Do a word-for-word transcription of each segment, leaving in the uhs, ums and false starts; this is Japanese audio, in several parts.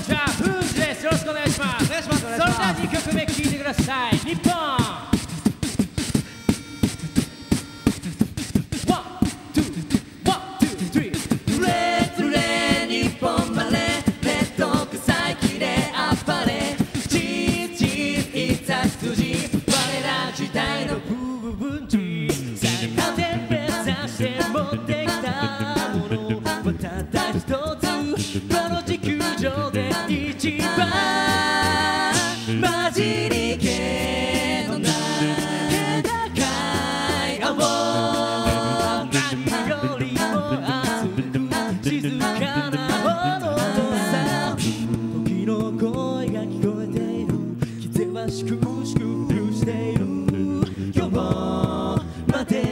にちは、フーズです。よろしくお願いします。お願いします。それではにきょくめ聴いてください。日本。混じり気のない高い青何よりも熱く静かな炎さ時の声が聞こえている気ぜわしく祝福している今日まで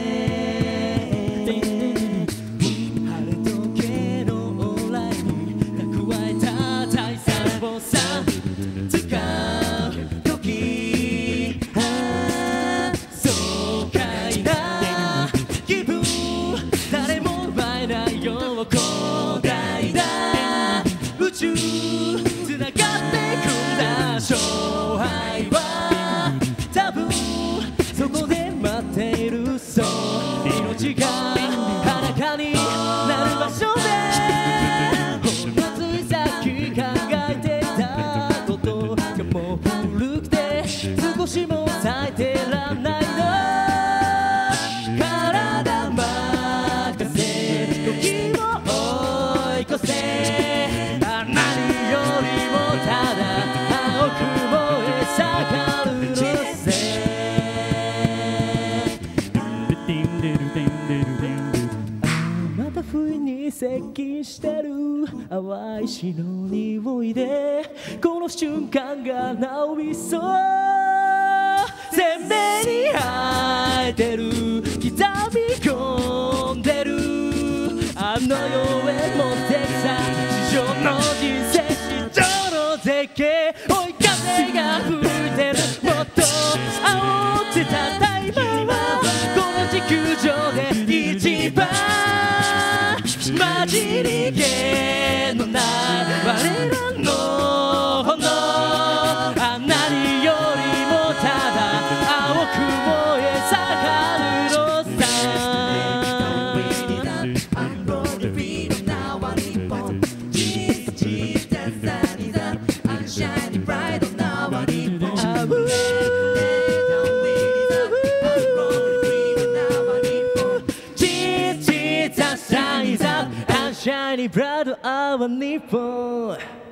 晴れ時計の往来に蓄えた大切をさ使う時ああ爽快な気分誰も奪えないよう広大な宇宙つながってくんだ勝敗は多分そこで待っているそう命が裸になる場所でほんのついさっき考えてたことがもう古くて少しも咲いてらんないの体任せ時を追い越せあ何よりもただ青く燃え盛るのせまた不意に接近してる淡い死の匂いでこの瞬間がなおいそう鮮明に生えてる刻み込んでるあの世へ持ってきた地上の人生地上の絶景追い風が吹いてるもっと煽ってたタイマーはこの地球上で一番混じり気のない我らの炎あ何よりもただ青く燃え盛るのさShiny bright our 日本